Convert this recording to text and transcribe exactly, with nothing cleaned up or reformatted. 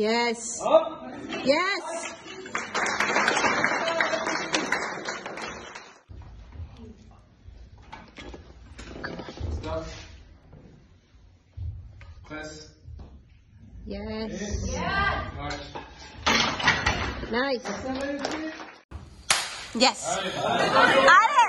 Yes. Up. Yes. Stop. Press. Yes. Yeah. March. Nice. That's not what it is. Yes. Allez. Allez.